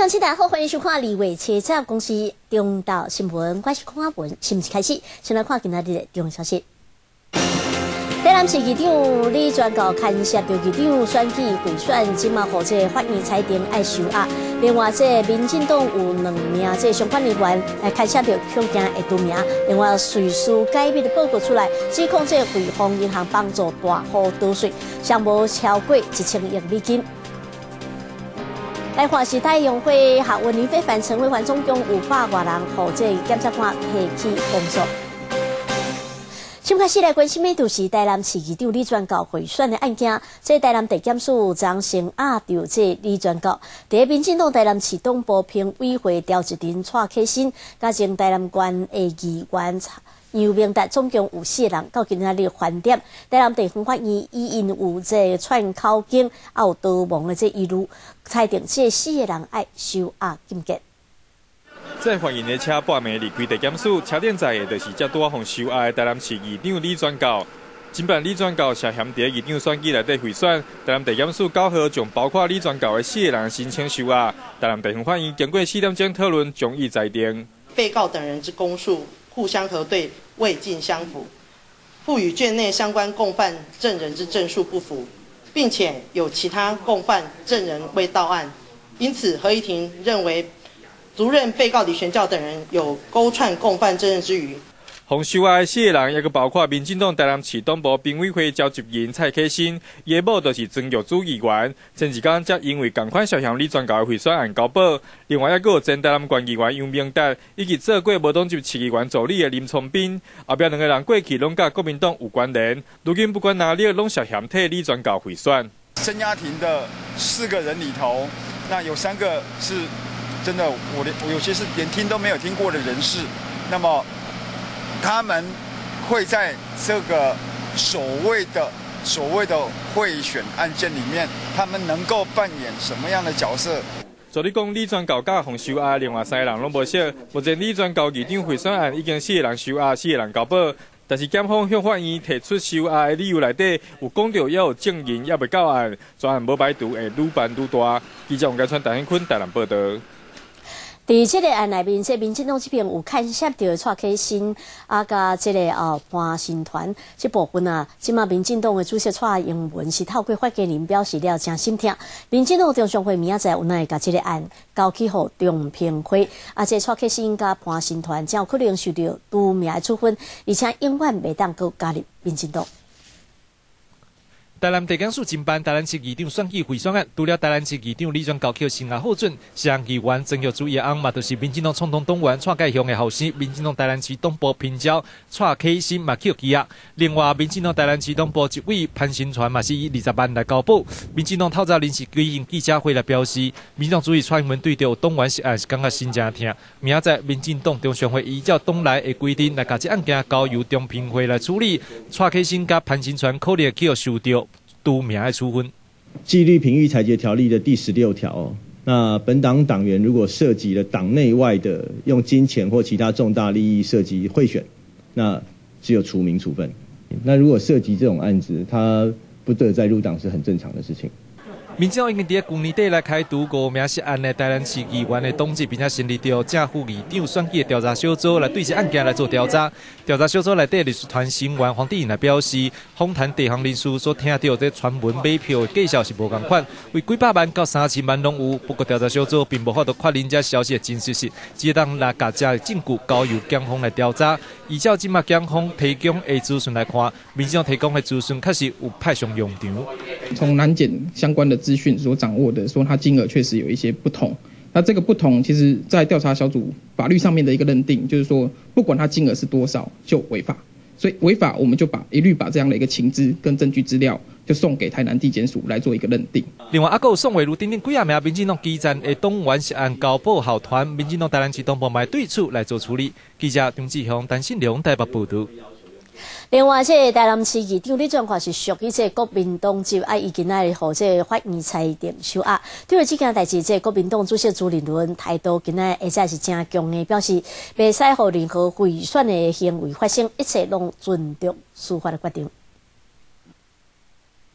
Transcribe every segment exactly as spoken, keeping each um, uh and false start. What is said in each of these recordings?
乡亲大家好，欢迎收看二月七十公司中岛新闻，我是孔阿文。新闻开始，先来看今仔日的重要消息。台南市议长李全教牵涉到议长选举贿选，今嘛和这法院裁定爱收押。另外，这民进党有两名这相关人员来牵涉到恐惊会除名。另外，税事解密的报告出来，指控这汇丰银行帮助大户逃税，尚无超过一千亿美金。来看是太阳花学运非凡陈慧环总共有百外人，和这检察官提起公诉。先开始来关心的就是台南市议长李全教贿选的案件。这台南地检署张成压着这李全教，第一民进党台南市东部评委会调一人蔡启新，加上台南县的议员杨明达，总共有四个人。到今仔日翻点，台南地方法院以因有这串口径，也有逃亡的这一路，裁定这四个人爱收押禁见。 在发言的车半暝离开地检署，车顶载的就是接多互收押的台南市议长李全教。侦办李全教涉嫌伫议长选举内底贿选，台南地检署九号将包括李全教的四个人申请收押。台南地方法院经过四点钟讨论，将予裁定。 被告等人之供述互相核对，未尽相符，复与卷内相关共犯证人之证述不符，并且有其他共犯证人未到案，因此合议庭认为。足认被告李全教等人有勾串共犯证人之余， 互收押的四个人，也个包括民进党台南市东部评委会召集人蔡启新，伊的某就是曾玉珠议员，前一天则因为同款涉嫌李全教的贿选案交保。另外，还佫有前台南县议员杨明达，以及做过无党籍市议员助理的林聪斌，后壁两个人过去拢甲国民党有关联。如今不管哪里，拢涉嫌替李全教贿选。 侦押庭的四个人里头，那有三个是。真的，我连我有些是连听都没有听过的人士，那么他们会在这个所谓的所谓的贿选案件里面，他们能够扮演什么样的角色？ 照你讲，李全教甲互收押，另外三个人拢无识。目前李全教议长贿选案已经四个人收押，四个人交保，但是检方向法院提出收押的理由内底有讲到，也有证人也未到案，专案无排除会愈办愈大。记者王家川、陈兴坤台南报道。 伫这个案内面，这民进党这边有牵涉到蔡启新啊，甲这个哦潘新团这部分啊，即马民进党的主席蔡英文是透过发言人表示了真心痛。民进党中常会明仔载有哪会甲这个案交去予中评会，啊，这蔡启新甲潘新团真有可能受到除名的处分，而且永远袂当阁加入民进党。 台南地检署侦办台南市议长选举贿选案，除了台南市议长李全教扣声押获准，涉案议员曾玉珠伊翁嘛，就是民进党总统党员蔡介雄的后生，民进党台南市东部平交蔡启新嘛扣羁押。另外，民进党台南市东部一位潘新传嘛是以二十万来交保。民进党透早临时举行记者会来表示，民进党主席蔡英文对着党员涉案是感觉心真痛。明仔载民进党中常会依照党内的规定来把这案件交由中评会来处理。蔡启新甲潘新传可能去受到除名的处分。 纪律评议裁决条例的第十六条、哦，那本党党员如果涉及了党内外的用金钱或其他重大利益涉及贿选，那只有除名处分。那如果涉及这种案子，他不得再入党是很正常的事情。 民进党已经伫去年底来开除五名涉案的台南市议员的党籍，并且成立着正副议长选举的调查小组来对这案件来做调查。调查小组内底律师团成员黄帝颖来表示，访谈地方人士所听到这传闻买票的计价是无共款，为几百万到三千万拢有。不过调查小组并无法度确认这消息的真实性，只当来把这证据交由检方来调查。依照今麦检方提供的资讯来看，民进党提供的资讯确实有派上用场。 从南检相关的资讯所掌握的，说它金额确实有一些不同。那这个不同，其实在调查小组法律上面的一个认定，就是说，不管它金额是多少，就违法。所以违法，我们就把一律把这样的一个情资跟证据资料，就送给台南地检署来做一个认定。 另外，还有宋伟如等等几啊名民进党基层的党员是按交保候团，民进党台南市东部买对处来做处理。记者张志雄、陈信良台北报道。 另外，这台南市议长李全教是属于这国民党籍，啊，伊今仔日和这法院裁定收押。对于这件代志，这国民党主席朱立伦态度今仔而且是真强的，表示袂使互任何贿选的行为发生，一切拢尊重司法的决定。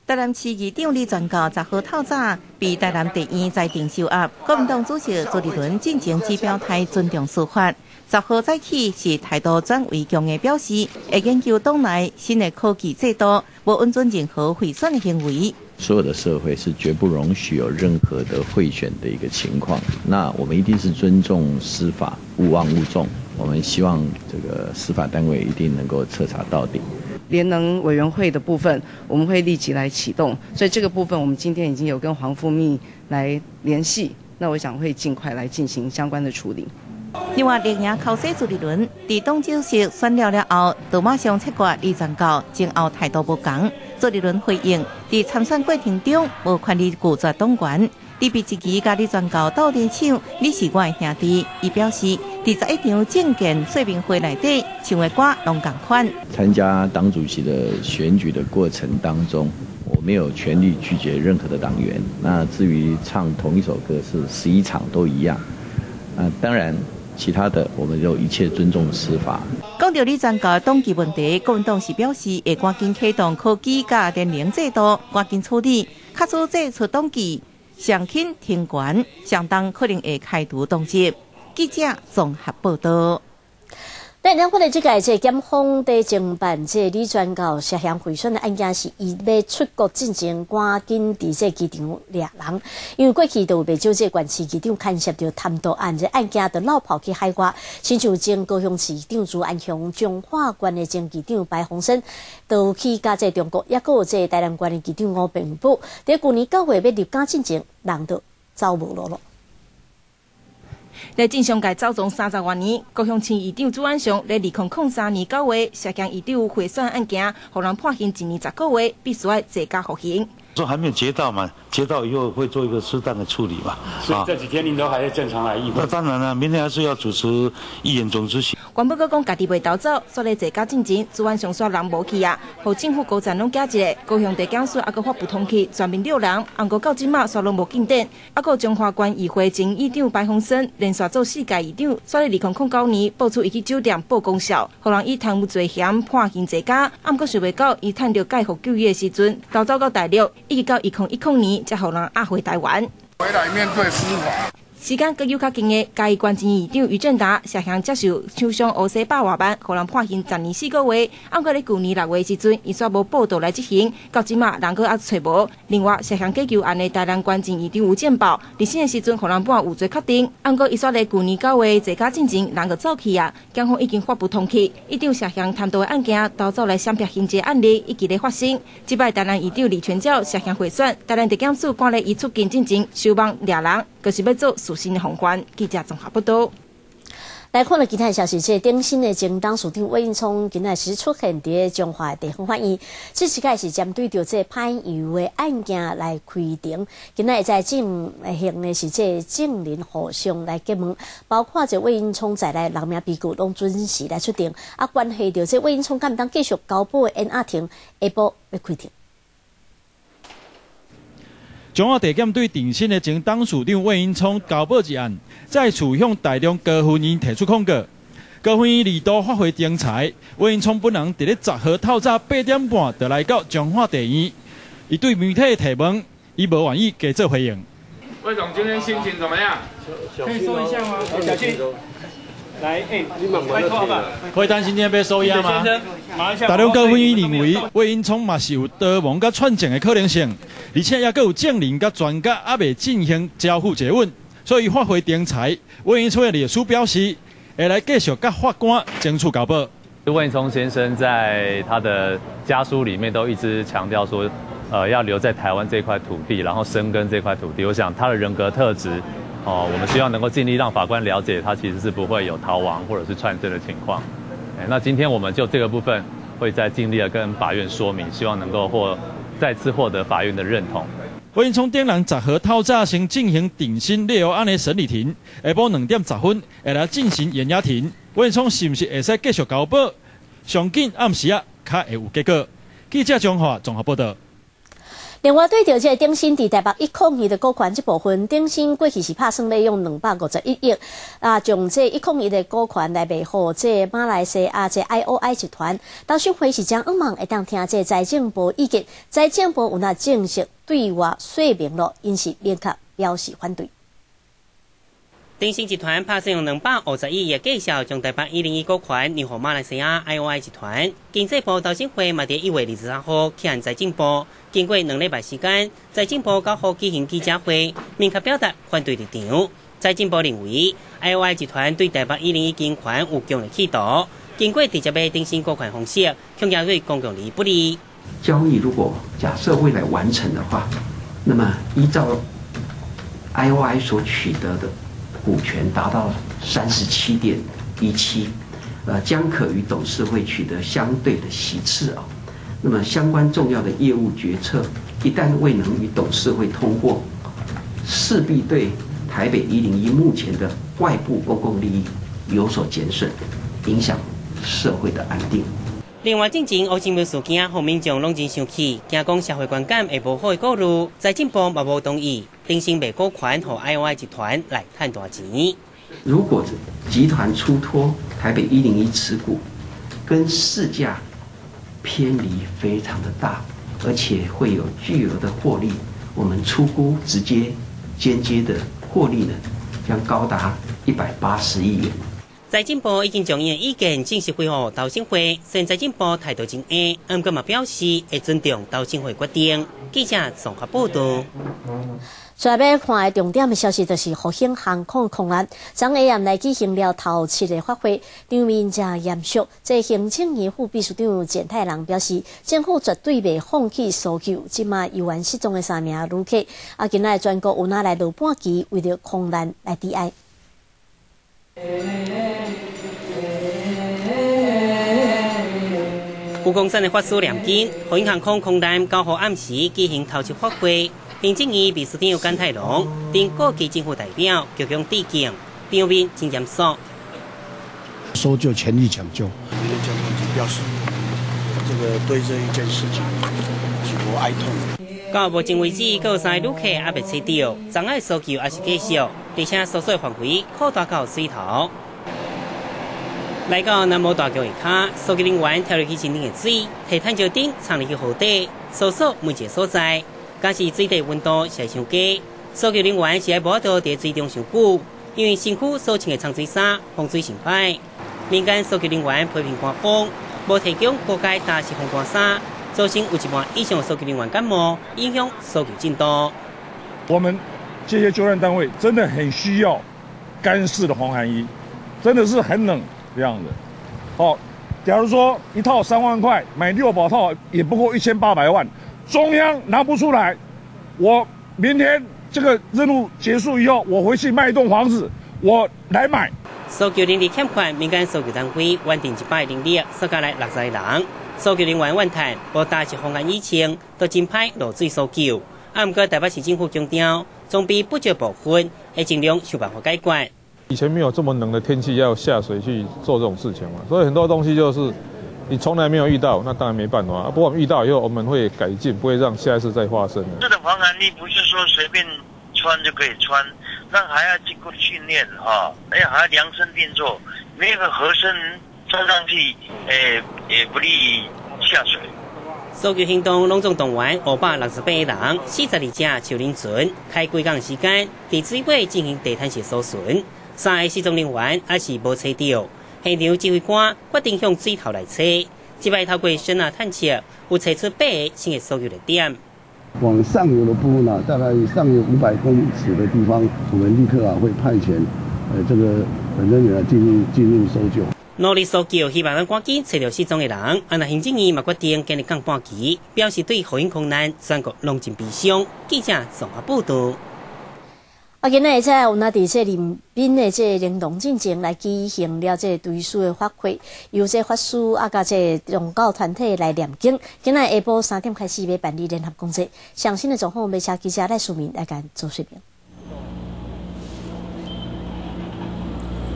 台南市议长李全教十号透早被台南地院裁定收押，国民党主席朱立伦进行指表态尊重司法。十号早起是态度转为强的表示，会研究党内新的科技制度，无允准任何贿选的行为。 所有的社会是绝不容许有任何的贿选的一个情况。那我们一定是尊重司法，勿枉勿纵。我们希望这个司法单位一定能够彻查到底。 联能委员会的部分，我们会立即来启动，所以这个部分我们今天已经有跟黄副秘来联系，那我想会尽快来进行相关的处理。 另外，连赢考试朱立伦在党主席选了了后，就马上切割李全教，前后态度不同。朱立伦回应，在参选过程中无权利拒绝党员。李比一期甲李全教斗阵唱，你是我的兄弟。伊表示，在十一场政见说明会内底唱的歌拢同款。 参加党主席的选举的过程当中，我没有权利拒绝任何的党员。那至于唱同一首歌是十一场都一样，啊，当然其他的我们就一切尊重司法。 讲到李全教的党纪问题，国民党是表示会赶紧启动科技甲联联制度，赶紧处理，卡出这出党纪。上轻停权，相当可能会开除党籍。记者综合报道。 咱咱看的这个这检方在侦办这李全教涉嫌贿选的案件是，伊要出国进前，赶紧伫这机场抓人，因为过去都有被招这县市机长牵涉到贪渎案，这案件就落跑去海外，亲像前高雄市长朱安雄、彰化县的前机长白鸿升，都去甲这中国，也阁有这台南县的机长吴炳武，在去年九月要入港进前，人都走无路了。 在正常界走从三十多年，高雄市议长朱安雄在二零零三年九月涉嫌议长贿选案件，互人判刑一年十个月，必须要坐监服刑。 说还没有结到嘛，结到以后会做一个适当的处理嘛。 所以这几天您都还要正常来议会？ 那当然了，明天还是要主持议员总执行。 原本佮讲家己袂逃走，所以坐监进前，朱安雄说人无去啊，互政府高层拢加一个，高雄地检署还佮发不通去，全面六人，按过到今嘛说拢无进展，还佮彰化县议会前议长白鸿升连续做四届议长，所以二零零九年爆出伊去酒店报功效，互人以贪污罪嫌判刑坐监，按过想袂到伊趁着戒服就医的时阵逃走到大陆。一直到二零一零年，才互人押回台湾。 回来面对司法。 时间更有较近的，嘉义县前议长于正达涉嫌接受厂商乌西百外万，互人判刑十年四个月。按过咧去年六月时阵，伊煞无报道来执行，到即马人阁还找无。另外，涉嫌假求案的台南县前议长吴建宝，离审的时阵，互人判有罪确定。按过伊煞咧去年九月坐监进前，人阁走去啊，检方已经发布通缉。议长涉嫌贪渎的案件，逃走来闪避刑责案例以及咧发生。即摆台南议长李全教涉嫌贿选，台南地检署赶咧伊出境进前，收网抓人，就是要做属新的宏观。记者综合报道。 来看了其他消息，这顶新的前党署长魏应聪今仔是出现伫彰化地方法院，这次个是针对着这歹游的案件来开庭。今仔在进行的是这证人互相来结问，包括这魏应聪在内人命被告拢准时来出庭。啊，关系到这魏应聪敢唔当继续交保的冤案庭，下晡要开庭。 彰化地检对定新的前党署长魏应聪交保一案，再次向台中高分院提出控告。高分院二度发回定裁，魏应聪本人伫咧十号透早八点半就来到彰化地院，伊对媒体提问，伊无愿意加做回应。 魏总今天心情怎么样？可以说一下吗？小心。来，哎，你慢慢的。 会担心今天被收押吗？台中高分院认为魏应聪嘛是有逃亡甲串证的可能性，而且也佫有证人甲专家还未进行交付诘问，所以发回定裁。魏应聪的律师表示，会来继续甲法官争取交保。 魏应聪先生在他的家书里面都一直强调说，呃，要留在台湾这块土地，然后深耕这块土地。我想他的人格特质。哦，我们希望能够尽力让法官了解，他其实是不会有逃亡或者是串证的情况。哎，那今天我们就这个部分会再尽力的跟法院说明，希望能够获再次获得法院的认同。 魏应聪等人十号透早先进行定新猎狐案的审理庭，下晡两点十分会来进行验押庭。魏应聪是不是会使继续交保？上紧暗时啊，较会有结果。记者综合综合报道。 另外，对着这个鼎新伫台北一控二的股权这部分，鼎新过去是拍算利用两百五十一亿啊，将这一控二的股权来卖互这马来西亚这 I O I 集团。投审会是将希望会当听这财政部意见，财政部有那正式对外说明了，因是明确表示反对。 鼎新集团拍算用两百五十亿的介绍，将台北一零一股权让予马来西亚 I O I 集团。经济部投审会嘛，伫一月二十三号向财政部，经过两礼拜时间，财政部九号举行记者会，明确表达反对立场。财政部认为 I O I 集团对台北一零一集团有强烈企图，经过直接买鼎新股权方式，恐惊对公共利益不利。 交易如果假设未来完成的话，那么依照 I O I 所取得的股权达到三十七点一七，呃，将可与董事会取得相对的席次啊。那么相关重要的业务决策一旦未能与董事会通过，势必对台北一零一目前的外部公共利益有所减损，影响社会的安定。 另外，进前乌新闻事件，互民众拢真生气，惊讲社会观感会无好的顾虑。财政部嘛无同意，鼎新卖股权予 I O I 集团来赚大钱。 如果集团出脱台北一零一持股，跟市价偏离非常的大，而且会有巨额的获利，我们初估直接、间接的获利呢，将高达一百八十亿元。 财政部已经将伊的意见正式回复投审会，虽然财政部态度真硬，不过嘛表示会尊重投审会决定。记者综合报道。 再要看的重点的消息，就是复兴航空空难，昨下暗来举行了头七个法会，场面真严肃。这行政院副秘书长简太郎表示，政府绝对袂放弃搜救，即马游玩失踪的三名旅客，啊，今仔全国有拿来落半旗，为了空难来致哀。 故宫山的法师梁金，复兴航空空难九号暗时举行头七法会，行政院秘书长简太郎等各级政府代表鞠躬致敬，场面真严肃。 搜救全力抢救，民间交通局表示，这个对这一件事情举国哀痛。 到目前为止，还有三个旅客还未找到，障碍搜救还是继续，而且搜索范围扩大到水头。来到南无大桥下骹，搜救人员跳入去井顶的水，提探照顶藏入去河底，搜索每一个所在。假使水底温度是伤低，搜救人员是爱无法度伫水中上久，因为身躯所穿的长水衫防水性歹。民间搜救人员批评官方无提供各界搭设防寒衫，造成有一半以上的搜救人员感冒，影响搜救进度。 我们这些救援单位真的很需要干式的防寒衣，真的是很冷这样的。好，假如说一套三万块，买六保套也不过一千八百万，中央拿不出来，我明天这个任务结束以后，我回去卖一栋房子，我来买。 搜救人力欠款，民间搜救单位原定一百人力，搜加来六十个人。搜救人员怨叹，无搭设防寒衣穿，都真歹落水搜救。啊，不过台北市政府强调，装备不足部分，会尽量想办法解决。 以前没有这么冷的天气要下水去做这种事情嘛，所以很多东西就是你从来没有遇到，那当然没办法。不过我们遇到以后，我们会改进，不会让下一次再发生。 这种防寒衣不是说随便穿就可以穿，那还要经过训练啊，而且还要量身定做，没有个合身穿上去，诶、欸，也不利于下水。 搜救行动拢总动员五百六十八个人，四十二架小轮船，开几工时间，伫水尾进行地毯式搜寻。三个失踪人员还是无找到，现场指挥官决定向水头来找。即摆透过声呐探测，有找出八个新的搜救热点。 往上游的部分啊，大概上游五百公尺的地方，我们立刻啊会派遣呃这个本人员进入进入搜救。 努力搜救，希望咱赶紧找到失踪的人。啊，那行政院嘛决定今日降半旗，表示对复兴空难全国拢真悲伤。记者综合报道。 啊，今仔在有那伫这林滨的这灵动进前来举行了这追思的法会，由这法师啊甲这宗教团体来念经。今仔下晡三点开始要办理联合公祭，详细的状况要请记者来说明来甲做说明。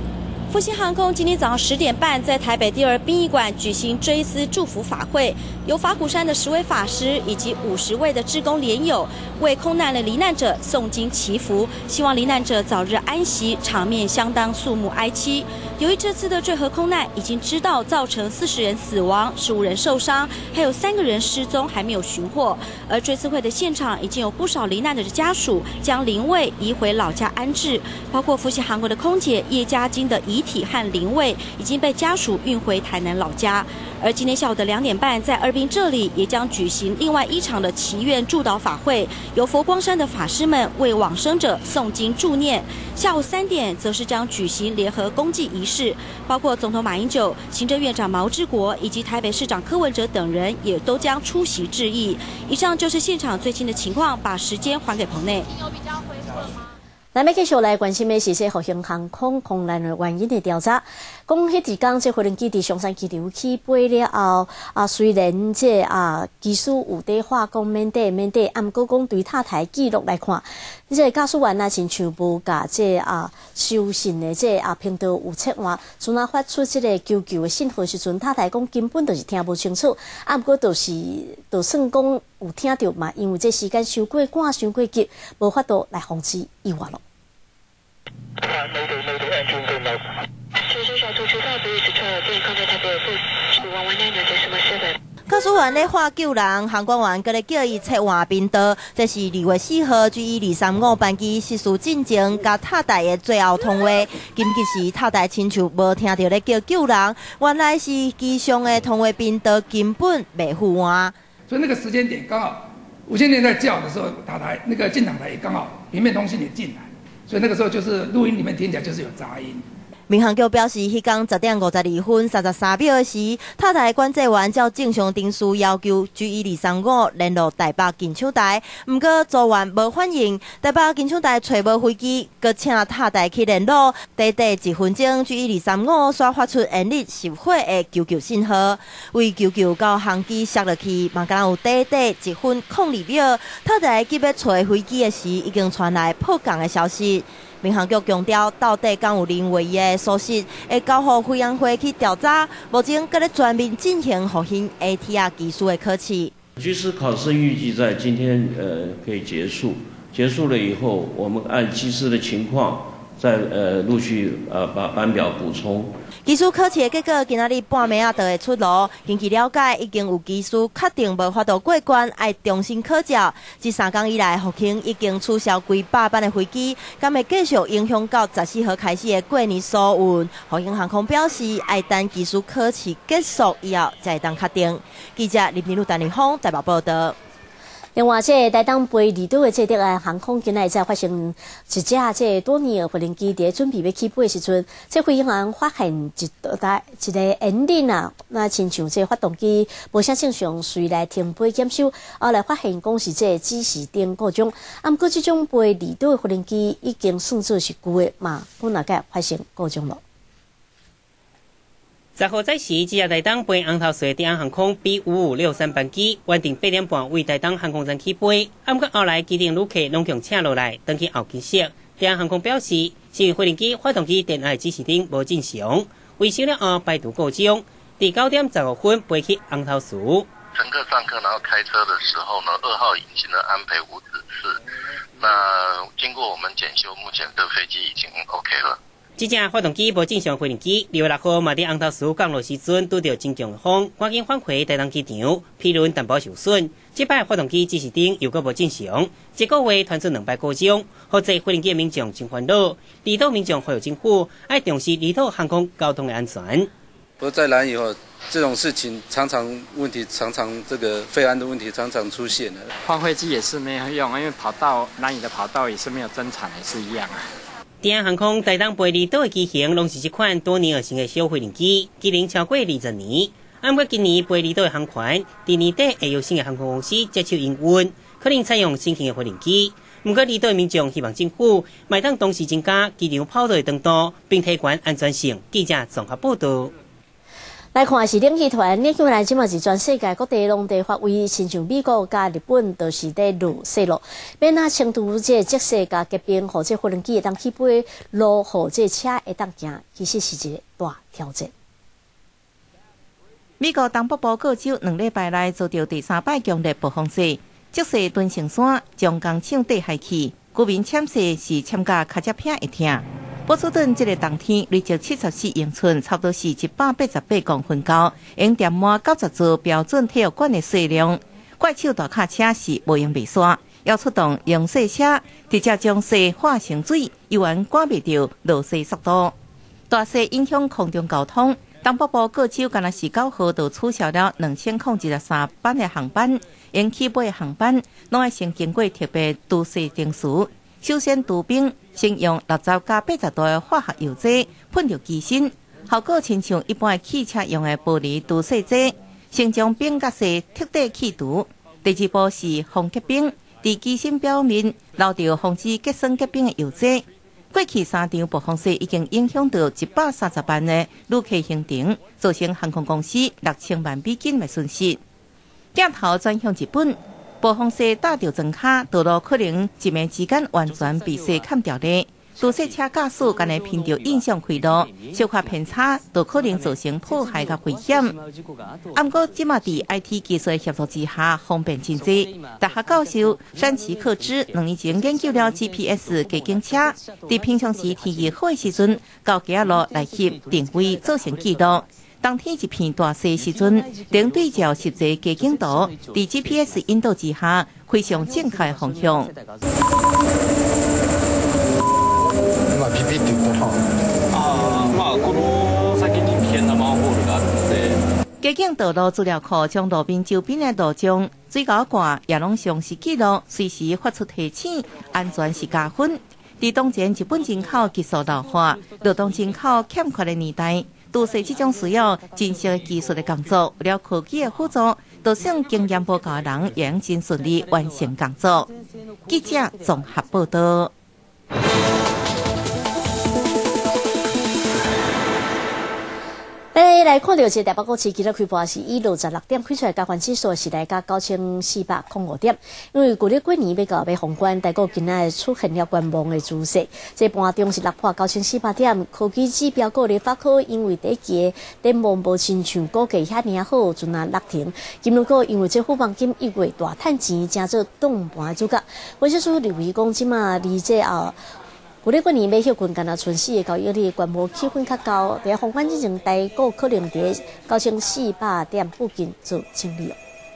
复兴航空今天早上十点半在台北第二殡仪馆举行追思祝福法会，由法鼓山的十位法师以及五十位的志工联友为空难的罹难者诵经祈福，希望罹难者早日安息，场面相当肃穆哀戚。由于这次的坠河空难已经知道造成四十人死亡、十五人受伤，还有三个人失踪还没有寻获，而追思会的现场已经有不少罹难者的家属将灵位移回老家安置，包括复兴航空的空姐叶嘉金的遗体和灵位已经被家属运回台南老家。而今天下午的两点半，在二滨这里也将举行另外一场的祈愿祝祷法会，由佛光山的法师们为往生者诵经助念。下午三点，则是将举行联合公祭仪式，包括总统马英九、行政院长毛治国以及台北市长柯文哲等人也都将出席致意。以上就是现场最新的情况，把时间还给棚内。 咱要继续来关心的是这复兴航空空难的原因的调查。讲迄一天，这飞行机伫松山机场起飞了后，啊，虽然这啊机师有在话讲免得免得，啊，毋过讲对塔台记录来看，这驾驶员啊，亲像无甲这啊收信的这啊频道有切换，从那发出这个求救的信号时阵，塔台讲根本就是听无清楚，啊，毋过就是就算讲有听到嘛，因为这时间伤过赶伤过急，无法度来防止意外咯。 驾驶员咧喊救人，航管员搁咧叫伊切换频道。这是二月四号 G 一二三五班机失事进前甲塔台的最后通话。紧急时塔台亲像无听到咧叫救人，原来是机上的通话频道根本未互换。 所以那个时间点刚好，无线电在叫的时候，塔台那个进场台也刚好平面通讯也进来。所以那个时候就是录音里面听起来就是有杂音。 民航局表示，迄天十点五十二分三十三秒时，塔台管制员照正常程序要求 G 一二三五联络台北机场台，毋过组员无反应，台北机场台找无飞机，搁请塔台去联络。短短一分钟 ，G 一二三五煞发出严厉熄火的求救信号，为求救到航机摔落去，嘛敢有短短一分空二秒，塔台急要找飞机的时，已经传来迫降的消息。民航局强调，到底敢有人为的疏失，会交予飞安会去调查。目前搁咧全面进行复兴 A T R 技术的考试。 机师考试预计在今天呃可以结束，结束了以后，我们按机师的情况，再呃陆续呃把班表补充。 技术考试的结果今仔日半暝啊就会出炉。根据了解，已经有技师确定无法度过关，要重新考照。这三天以来，复兴已经取消几百班的飞机，将会继续影响到十四号开始的过年疏运。复兴航空表示，要等技术考试结束以后才会当确定。记者林平路、陈立峰台北报道。 另外，这台东飞离岛的这德安航空今日才发生一架这多年的飞行机在准备要起飞的时阵，这飞行员发现一台一个引擎啊，那亲像这发动机无啥正常，随来停飞检修，后来发现讲是这指示灯故障。啊，毋过这种飞离岛的飞行机已经算作是旧的嘛，本来该发生故障了。 十号载时，只日台东飞红头水德安航空 B 五五六三班机，原定八点半为台东航空站起飞，啊，不过后来机顶旅客拢强请落来，登去后机室。德安航空表示，是因为飞行机发动机电爱指示灯无正常，维修了后排除故障。第九点十五分飞去红头水。 乘客上客然后开车的时候呢，二号引擎的安培无指示。那经过我们检修，目前这飞机已经 OK 了。 这架发动机无正常飞行机，二月六号嘛伫红头树降落时阵，拄到真强的风，赶紧返回台东机场，批轮淡薄受损。这摆发动机指示灯又搁无正常，一个月传出两摆故障，或者飞行机的民众真烦恼。离岛民众呼吁政府要重视离岛航空交通的安全。 不过在兰屿后，这种事情常常问题常常这个飞安的问题常常出现了。 换飞机也是没有用，因为跑道兰屿的跑道也是没有增产，也是一样啊。 德安航空台东飞离岛的机型，拢是一款多年而成的小飞行机，机龄超过二十年。按过今年飞离岛的航权，第年底会有新的航空公司接手营运，可能采用新型的飞行机。不过离岛的民众希望政府卖当同时增加机场跑道的长度，并提高安全性。记者综合报道。 来看是冷气团，冷气团即嘛是全世界各地拢地发威，亲像美国甲日本都是在落雪咯。免那成都这积雪甲结冰，或者无人机会当起飞，路或者车会当行，其实是一个大挑战。 美国东北部各州两礼拜内遭到第三摆强烈暴风雪，积雪屯成山，将工厂底下去，居民潜雪是潜甲脚趾片会痛。波士顿这个冬天累积七十四英寸，差不多是一百八十八公分高，用点满九十座标准体育馆的雪量。怪手大卡车是无用未煞，要出动用雪车，直接将雪化成水，又原赶袂到落雪速度。大雪影响空中交通，东北部各州敢若是九号就取消了两千零一十三班的航班，因起飞的航班拢要先经过特别除雪证书。首先除冰，先用六十加八十度的化学油剂喷入机身，效果亲像一般的汽车用的玻璃除雪剂，先将冰甲雪彻底去除。第二步是防结冰，在机身表面留着防止结霜结冰的油剂。过去三场暴风雪已经影响到一百三十万的旅客行程，造成航空公司六千万美金的损失。镜头转向日本。暴风雪打到庄卡，道路可能一暝之间完全被雪砍掉咧。除雪车驾驶敢会偏着印象开路，小可偏差都可能造成破坏甲危险。啊，不过即马伫 I T 技术的协助之下，方便真济。大学教授山崎克之两年前研究了 G P S 加警车，伫平常时天气好的时阵，到街路来翕定位，造成记录。当天一片大雪时阵，连对照实际加景图，伫 G P S 引导之下，非常正确的方向。 今ピピって言ったな。ああ、まあこの先に危険なマンホールがあるので。 加景道路资料库将路边周边的路障、水沟挂也拢详细记录，随时发出提醒，安全是加分。伫当前日本人口技术老化、劳动人口欠缺的年代。都是这种需要真实的技术的工作，有了科技的辅助，就算经验不够的人也能真顺利完成工作。记者综合报道。 来来看到这台北股市今日开盘是以六十六点开出来，加权指数是来到九千四百零五点。因为旧历过年要到要封关，台股今仔出现了观望的趋势。这盘中是落破九千四百点，科技指标个咧发科，因为第一期展望无亲像估计遐尔好，阵啊落停。金融股因为这富邦金一月大趁钱，正做动盘主角。分析师认为讲，即马离这后。旧历过年要休困，敢若春四个交易日，观摩气氛较高。伫封关之前，台股可能伫九千四百点附近做整理。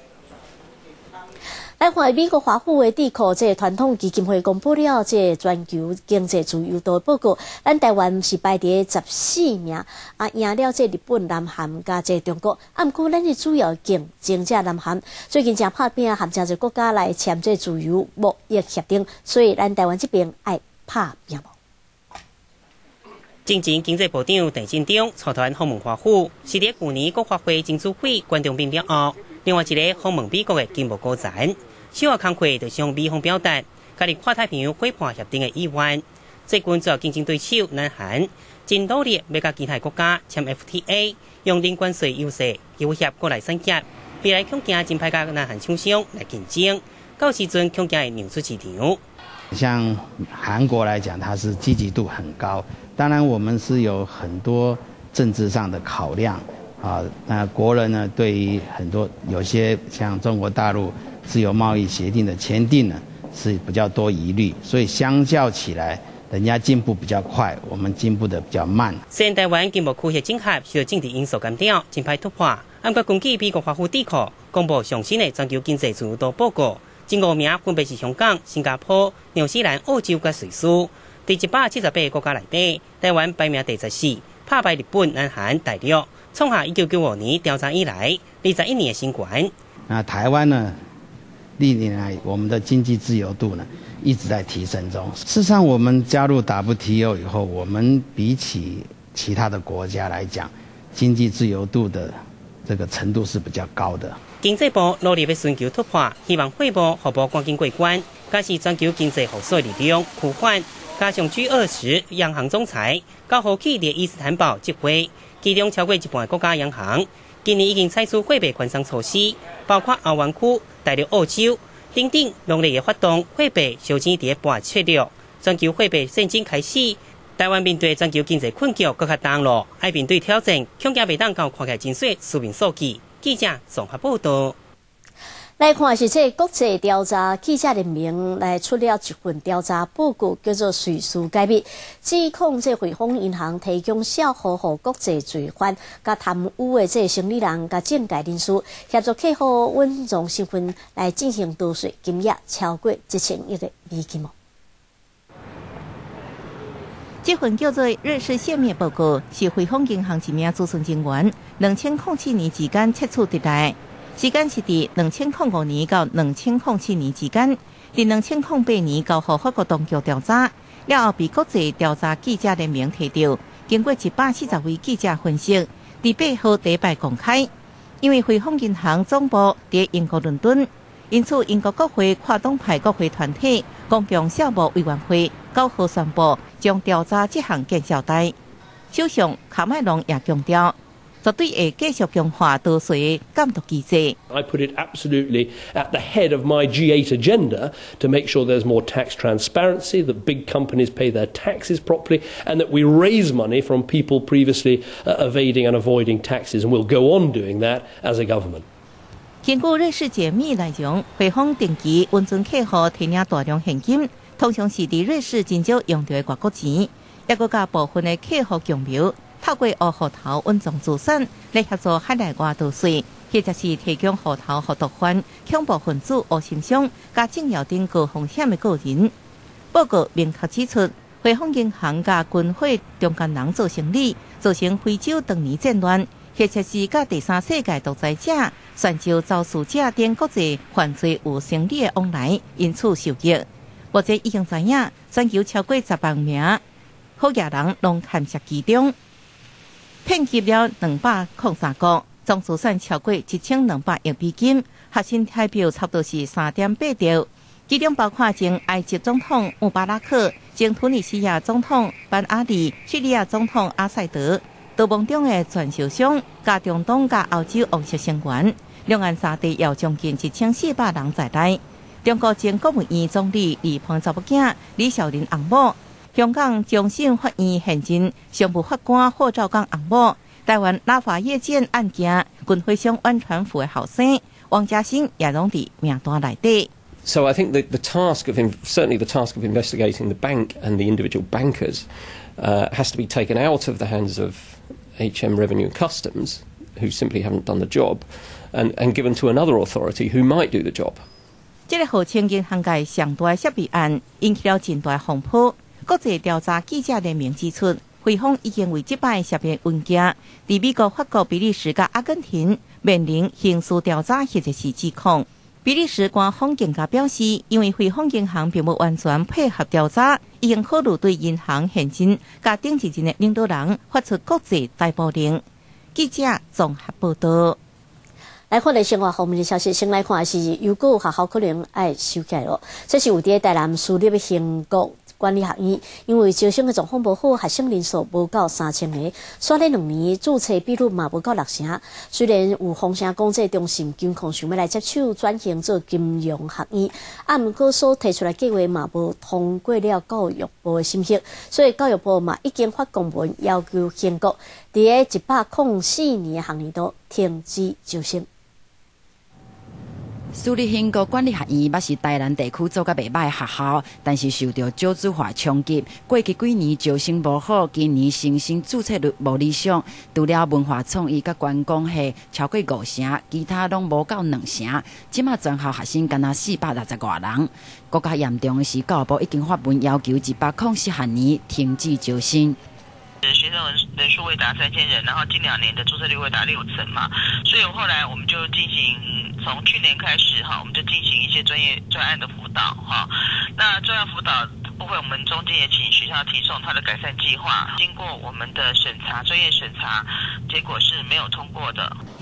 来看美国华府的智库这传统基金会公布了这全球经济自由度报告，咱台湾是排伫十四名，啊赢了这日本、南韩加这中国。啊，毋过咱是主要竞争者南韩，最近正拍拼和真侪国家来签这自由贸易协定，所以咱台湾这边爱。拍拼无？ 正前经济部长陈振中带团访问华府，是伫去年国发会经主会观众变了后，另外一个访问美国的经贸高层，小额工会就向美方表达，家己跨太平洋伙伴协定的意愿。最近主要竞争对手南韩，真努力要甲其他国家签 F T A， 用零关税优势要挟过来产业，未来恐惊真歹甲南韩厂商来竞争，到时阵恐惊会让出市场。 像韩国来讲，它是积极度很高。当然，我们是有很多政治上的考量啊。那国人呢，对于很多有些像中国大陆自由贸易协定的签订呢，是比较多疑虑。所以相较起来，人家进步比较快，我们进步的比较慢。 虽然台湾经贸区的整合受到政治因素干扰，真歹突破。不过根据美国华府智库公布上新的全球经济自由度报告。前五名分别是香港、新加坡、纽西兰、澳洲甲瑞士。第一百七十八个国家内底，台湾排名第十四，拍败日本、南韩、大陆，创下一九九五年调查以来二十一年的新高。 那台湾呢，历年来我们的经济自由度呢一直在提升中。事实上，我们加入 W T O 以后，我们比起其他的国家来讲，经济自由度的这个程度是比较高的。 经济部努力要寻求突破，希望汇报互部赶紧过关。加是全球经济复苏力量趋缓，加上 G 二十央行总裁高豪起伫伊斯坦堡集会， 其中超过一半国家央行今年已经采取货币宽松措施，包括欧元区、大陆、澳洲等等，努力的发动货币小钱伫半策略，全球货币圣经开始。台湾面对全球经济困局搁较重落，爱面对挑战，恐惊袂当到看起来真水书面数据。记者综合报道。 来看是这国际调查记者联盟来出了一份调查报告，叫做《瑞士解密》，指控这汇丰银行提供小号予国际罪犯、甲贪污的这生理人、甲政界人士协助客户稳重身份来进行逃税，金额超过一千亿个美金哦。 这份叫做《瑞士泄密报告》，是汇丰银行一名资深人员两千零七年之间测出得来。时间是伫两千零五年到两千零七年之间，伫两千零八年交予法国当局调查，了后被国际调查记者联盟提到，经过一百四十位记者分析，伫八号第一摆公开。因为汇丰银行总部伫英国伦敦，因此英国国会跨党派国会团体公共事务委员会九号宣布将调查这项见效带。首相卡麦隆也强调，绝对会继续强化逃税监督机制。 I put it absolutely at the head of my G eight agenda to make sure there's more tax transparency, that big companies pay their taxes properly, and that we raise money from people previously uh, evading and avoiding taxes, and we'll go on doing that as a government. 根据瑞士解密内容，汇丰定期温存客户提领大量现金，通常是伫瑞士真少用到的外国钱，也佮甲部分的客户强苗。透过学户头稳重资产来协助海内外逃税，或者是提供户头互毒贩、恐怖分子、恶心商、加政要等高风险的个人。报告明确指出，汇丰银行甲军火中间人做生意，造成非洲当年战乱，或者是甲第三世界独裁者、宣召肇事者等国际犯罪有生理的往来，因此受益。目前已经知影，全球超过十万名好野人拢陷入其中。骗集了两百零三个，总资产超过一千两百亿美金，核心台票差不多是三点八兆。其中包括前埃及总统穆巴拉克、前突尼西亚总统班阿里、叙利亚总统阿塞德、逃亡中的传销商、加中东加欧洲王室成员，两岸三地有将近一千四百人在内。中国前国务院总理李鹏查某囝李小林翁某。香港终审法院现任常务法官霍兆刚翁某，台湾立法业件案件，军火商王传福的后生王家兴也拢伫名单内底。 So I think that the task of certainly the task of investigating the bank and the individual bankers uh, has to be taken out of the hands of H M Revenue and Customs, who simply haven't done the job, and, and given to another authority who might do the job. 这个号称银行界上大的涉弊案，引起了真大风波。国际调查记者联盟指出，汇丰已经为这摆涉骗文件，伫美国、法国、比利时甲阿根廷面临刑事调查或者是指控。比利时官方更加表示，因为汇丰银行并无完全配合调查，已经考虑对银行现金甲顶一任的领导人发出国际逮捕令。记者综合报道。 来看的生活方面的消息，先来看的是邮局学校可能要收起来了，这是有伫台南私立的兴国管理学院，因为招生的状况无好，学生人数无够三千个，刷了两年注册比率嘛无够六成。虽然有风声讲这中信金控想要来接手转型做金融学院，啊，毋过所提出来计划嘛无通过了教育部的审核，所以教育部嘛已经发公文要求兴国伫个一百零四年的学年度停止招生。 私立兴国管理学院，捌是台南地区做甲袂歹学校，但是受到少子化冲击，过去几年招生无好，今年新生注册率无理想。除了文化创意甲观光系超过五成，其他拢无够两成。即马全校学生敢若四百六十外人。更加严重的是，教育部已经发文要求一百零四学年停止招生。 学生人数未达三千人，然后近两年的注册率未达六成嘛，所以后来我们就进行从去年开始哈，我们就进行一些专业专案的辅导哈。那专案辅导部分，我们中间也请学校提送它的改善计划，经过我们的审查，专业审查，结果是没有通过的。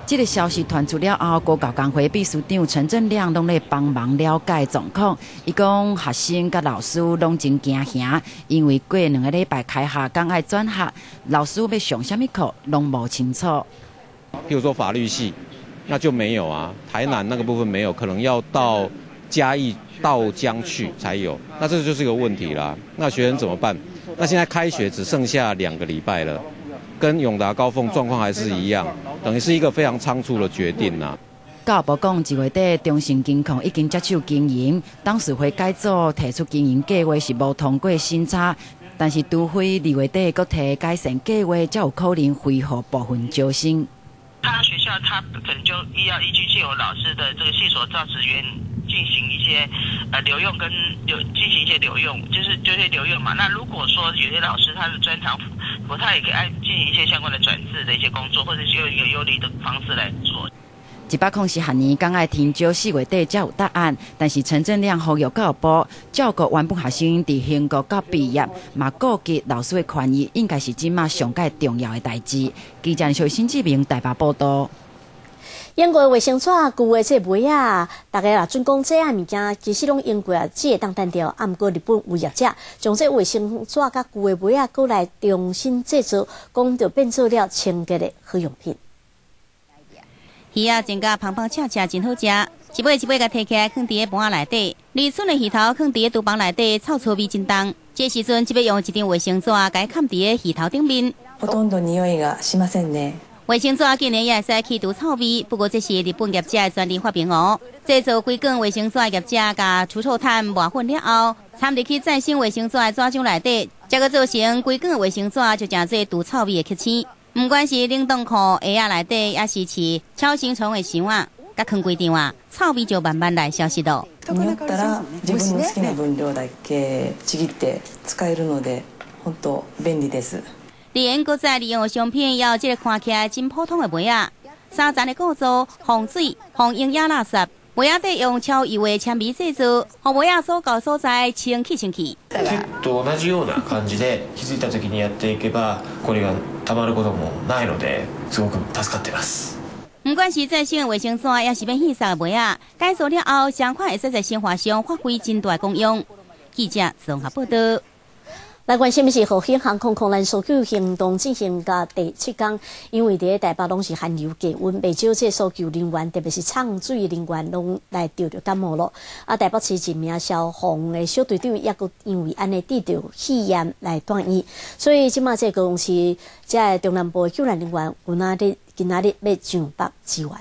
这个消息传出了后，国教工会秘书长陈正亮拢咧帮忙了解状况。伊讲学生甲老师拢真惊吓，因为过两个礼拜开学刚爱转学，老师要上什么课拢无清楚。 譬如说法律系，那就没有啊，台南那个部分没有，可能要到嘉义、到江去才有，那这就是一个问题啦。那学生怎么办？那现在开学只剩下两个礼拜了。跟永达高凤状况还是一样，等于是一个非常仓促的决定呐、啊。 教育部讲，一月底中信金控已经接手经营，董事会改组提出经营计划是无通过审查，但是除非二月底佫提改善计划，才有可能恢复部分招生。 他学校他可能就要依据现有老师的这个系所教职员进行一些呃留用跟留进行一些留用，就是就是留用嘛。那如果说有些老师他的专长不，他也可以按进行一些相关的转制的一些工作，或者是用一个优离的方式来做。 一百零四学年刚爱停招四月底才有答案，但是陈正亮呼吁教育部照顾原本学生伫兴国到毕业，嘛顾及老师的权益，应该是今麦上界重要的代志。记者小新志明台北报道。 英国的卫生纸旧的这梅啊，大家啦准讲这啊物件，其实拢用过啊，只会当单调。啊，毋过日本有业者将这卫生纸甲旧的梅啊，过来重新制作，讲就变做了清洁的好用品。 鱼啊，真甲胖胖赤赤，真好食。一尾一尾甲摕起来，放伫个盘仔内底。二寸的鱼头放伫个厨房内底，臭臭味真重。这时阵，就要用一张卫生纸甲盖伫个鱼头顶面。 ほとんど匂いがしませんね。 卫生纸竟然也会使去除臭味，不过这是日本业者的专利发明哦。制作规卷卫生纸的业者，甲除臭炭磨混了后，掺入去再生卫生纸的纸浆内底，再个做成规卷的卫生纸，就真做除臭味的吸清。不管是冷冻库盒仔内底，也是饲超生虫的箱啊，甲放几张啊，臭味就慢慢来消失了。 匂ったら自分の好きな分量だけちぎって使えるので、本当便利です。 连搁再利用的商品，也有这个看起来真普通的梅啊，三层的构造，防水、防营养垃圾。梅啊底用超油的铅笔制作，让梅啊所到所在清气清气。 手と同じような感じで気づいた時にやっていけば、これがたまることもないので、すごく助かってます。 不管是再生的卫生纸，也是变稀少的梅啊，改造了后，相款会使在生活上发挥真大的功用。记者综合报道。 来关心的是和兴航空空难搜救行动进行到第七天，因为伫台北拢是寒流低温，未少这搜救人员，特别是畅水人员，拢来得着感冒了。啊，台北市一名消防的小队长，也佫因为安尼得着肺炎来断医，所以即马这个公司这中南部救援人员有哪日今仔日要上北支援。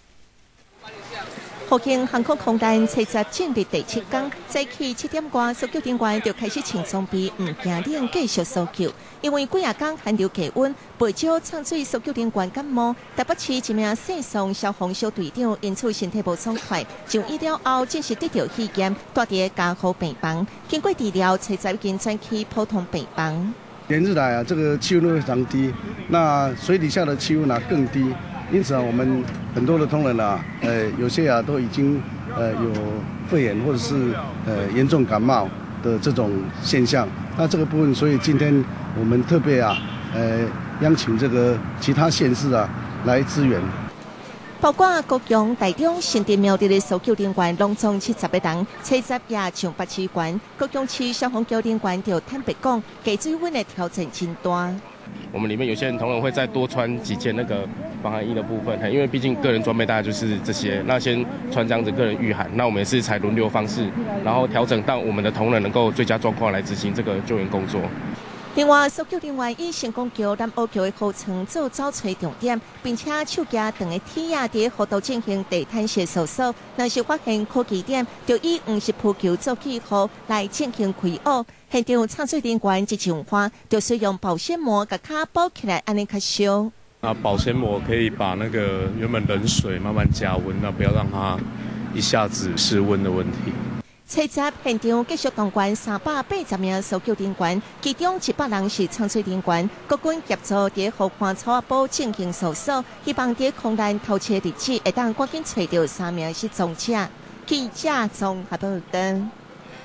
福兴航空空难七十正日第七天，早起七点外，搜救人员就开始穿装备，唔惊冷，继续搜救。因为几夜天寒流低温，不少畅水搜救人员感冒。台北市一名姓宋消防小队长因此身体无爽快，就医了后证实得到肺炎，住伫加护病房。经过治疗，七十已经转去普通病房。 连日来啊，这个气温都非常低，那水底下的气温啊更低。因此啊，我们很多的同仁啊，呃，有些啊都已经呃有肺炎或者是呃严重感冒的这种现象。那这个部分，所以今天我们特别啊，呃，邀请这个其他县市啊来支援。 包括高雄、台中、新店、苗栗的搜救人员拢总七十个人，七十也上北支援。高雄市消防局人员就坦白讲，给水温的挑战真大。 我们里面有些人同仁会再多穿几件那个防寒衣的部分，因为毕竟个人装备大概就是这些，那先穿这样子个人御寒，那我们也是采轮流方式，然后调整到我们的同仁能够最佳状况来执行这个救援工作。 另外，搜救人员以成功桥、南澳桥的河床做找找重点，并且手架长的铁亚伫河道进行地毯式搜索。若是发现可疑点，就以五十扑球做记号来进行开挖。现场畅水人员一上花，就使用保鲜膜把脚包起来，安尼较烧。 啊，保鲜膜可以把那个原本冷水慢慢加温，那不要让它一下子失温的问题。 七十现场继续动员三百八十名搜救人员，其中一百人是畅水人员，各军协助伫河畔草仔堡进行搜索，希望伫空难头七日子会当赶紧找到三名失踪者。记者综合报道。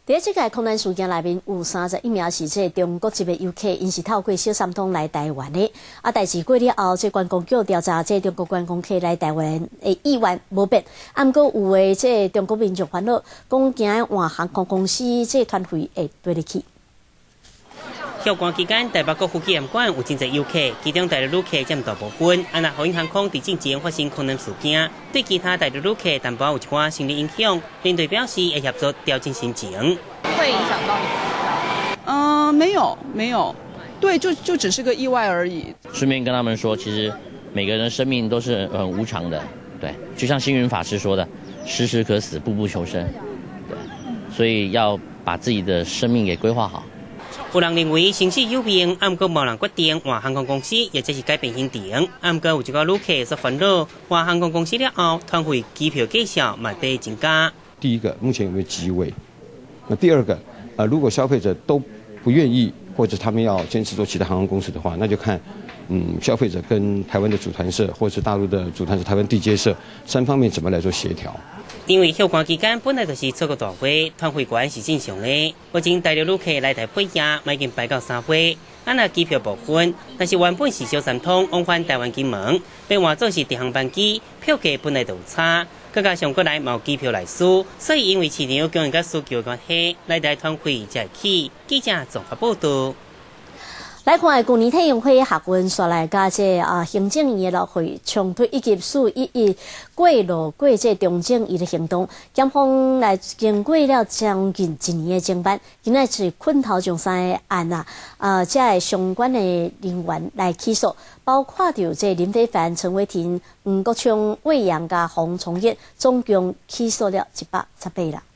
在这个空难事件内面，有三十一名是这中国籍的游客，因是透过小三通来台湾的。啊，代志过了后，这观光局调查，这中国观光客来台湾的意愿无变。啊，毋过有的这中国民众烦恼，讲惊换航空公司这团费会对得起。 休关期间，台北各府检馆有真侪游客，其中大陆旅客占大部分。啊，那航运航空伫进前发生空难事件，对其他大陆旅客淡薄有一寡心理影响。领队表示会协助调整心情。 会影响到你们？嗯、呃，没有，没有，对，就就只是个意外而已。 顺便跟他们说，其实每个人生命都是很无常的，对，就像星云法师说的，时时可死，步步求生，对，所以要把自己的生命给规划好。 有人认为形势有变，啊，毋过无人决定换航空公司，也只是改变行程。啊，毋过有一个旅客所烦恼，换航空公司了后，团费、机票价少嘛得增加。 第一个，目前有没有机位？那第二个，呃，如果消费者都不愿意，或者他们要坚持做其他航空公司的话，那就看，嗯，消费者跟台湾的组团社，或者是大陆的组团社、台湾地接社三方面怎么来做协调。 因为休关期间本来就是错过大会，团费关是正常的。目前大陆旅客来台八夜，已经排到三会。啊，那机票部分，但是原本是小三通往返台湾金门，变换做是直航班机，票价本来就有差。再加上过来冇机票来输，所以因为市场供应甲需求关系，来台团费才会起。记者综合报道。 来看旧年体育会学运刷来甲这啊行政院的落会重推以及数一一过路过这中正伊的行动，检方来经过了将近一年的侦办，今仔是困头上山的案啊，啊，这个相关的人员来起诉，包括着这林非凡、陈伟霆、吴国昌、魏阳甲洪崇业，总共起诉了一百十八人。